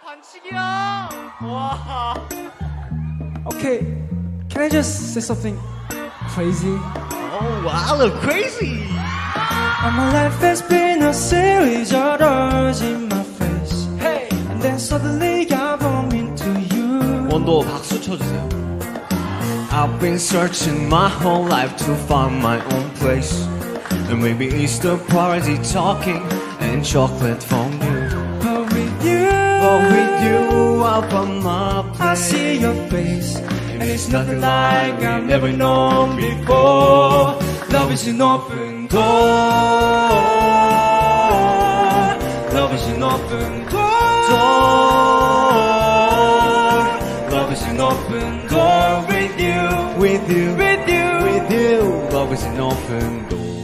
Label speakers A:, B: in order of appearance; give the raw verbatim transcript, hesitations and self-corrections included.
A: 반칙이야. 와.
B: Okay, can I just say something crazy?
A: Oh, wow, look crazy.
B: And my life has been a series of doors in my face. Hey, and then suddenly I bump into you.
A: 원도 박수 쳐주세요.
C: I've been searching my whole life to find my own place. And maybe it's the party talking and chocolate fondue.
B: But with you,
C: But with you, I found my place.
B: I see your face, and it's nothing like I've never known before. Love is an open door. Love is an open door. Love is an open door with you,
C: With you,
B: with you,
C: with you, love is an open door.